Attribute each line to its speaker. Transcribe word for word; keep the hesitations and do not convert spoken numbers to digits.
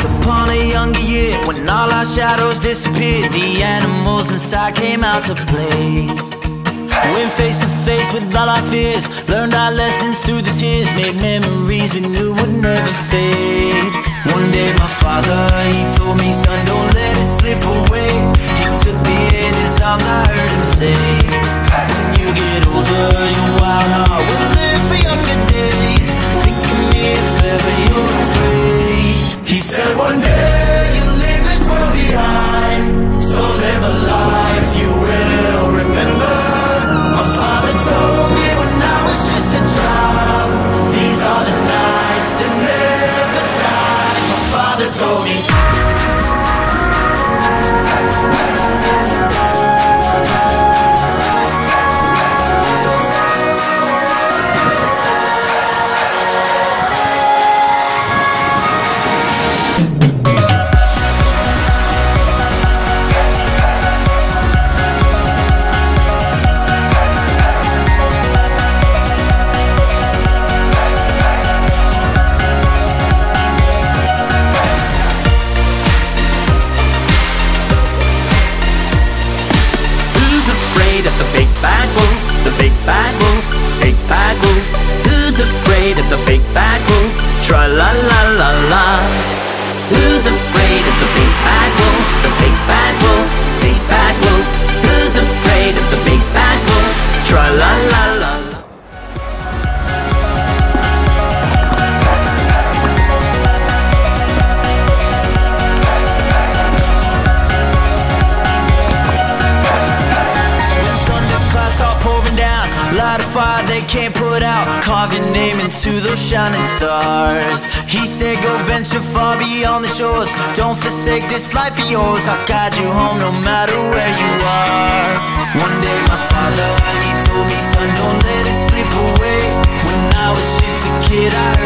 Speaker 1: Once upon a younger year, when all our shadows disappeared, the animals inside came out to play. Went face to face with all our fears, learned our lessons through the tears, made memories we knew would never fade. One day my father, he told me, son, don't let it slip away. He took me in his arms, I heard him say, when you get older, your wild heart will live for younger days. Think of me if ever you're afraid. He said one day you'll leave this world behind, so live a life you will remember. My father told me when I was just a child, these are the nights that never die. My father told me.
Speaker 2: Of the big bad wolf, tra la la la la. Who's afraid of the big bad wolf? The big bad wolf, big bad wolf. Who's afraid of the big bad wolf? Tra la la la la.
Speaker 1: Light a fire they can't put out, carve your name into those shining stars. He said go venture far beyond the shores, don't forsake this life of yours. I'll guide you home no matter where you are. One day my father, he told me, son, don't let it slip away. When I was just a kid I heard